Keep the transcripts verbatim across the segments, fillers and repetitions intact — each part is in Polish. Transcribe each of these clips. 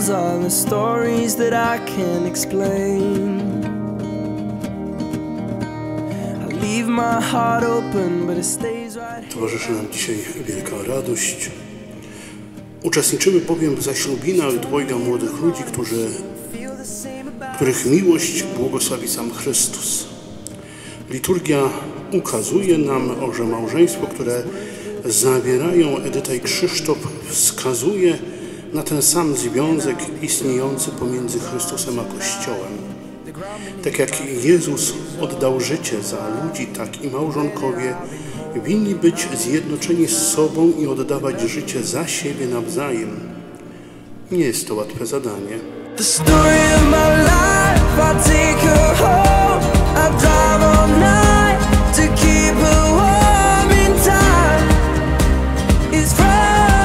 walls are the stories that I can't explain. I leave my heart open, but it stays right. Towarzyszy nam dzisiaj wielka radość. Uczestniczymy bowiem w zaślubinach dwojga młodych ludzi, którzy, których miłość błogosławi sam Chrystus. Liturgia ukazuje nam, że małżeństwo, które zawierają Edyta i Krzysztof, wskazuje na ten sam związek istniejący pomiędzy Chrystusem a Kościołem. Tak jak Jezus oddał życie za ludzi, tak i małżonkowie winni być zjednoczeni z sobą i oddawać życie za siebie nawzajem. Nie jest to łatwe zadanie. The story of my life, I take her home, I drive all night to keep her warm in time. It's frozen.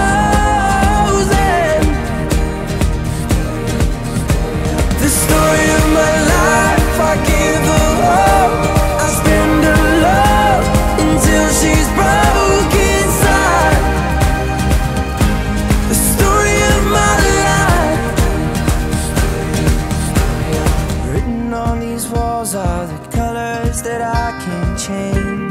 The story of my life, I give her hope, I spend her love until she's broke inside. The story of my life. Written on these walls are the colors that I can't change.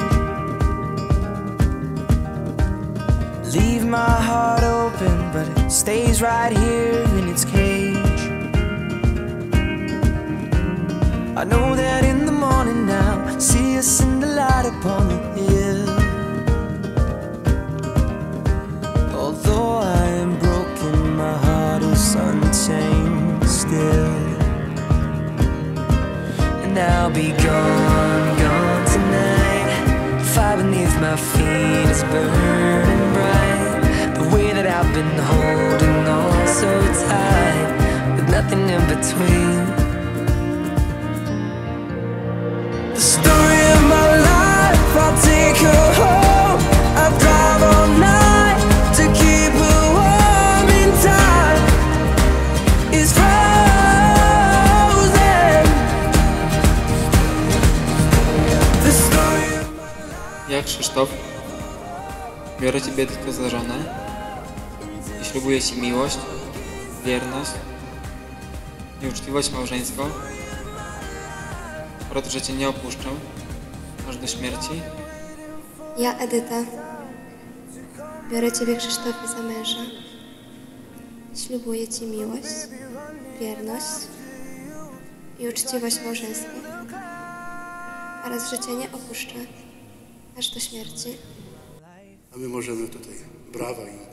Leave my heart open, but it stays right here in its cage. I know that in the morning now, see us in the light upon the hill. Although I am broken, my heart is untamed still. And I'll be gone, gone tonight. Fire beneath my feet is burning bright. The way that I've been holding on so tight, with nothing in between. The story of my life, I'll take her home, I'll drive all night to keep her warm in time. It's frozen. The story of my life. Ja, Krzysztof, biorę Ciebie tylko za żonę i ślubuję Ci miłość, wierność i uczciwość małżeńską oraz, że Cię nie opuszczę aż do śmierci. Ja, Edyta, biorę Ciebie, Krzysztofie, za męża. Ślubuję Ci miłość, wierność i uczciwość małżeńską oraz, że Cię nie opuszczę aż do śmierci. A my możemy tutaj brawa i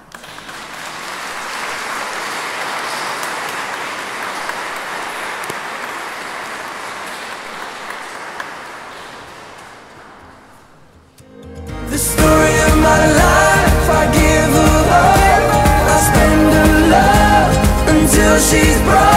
The story of my life, I give her hope, I spend her love until she's broke.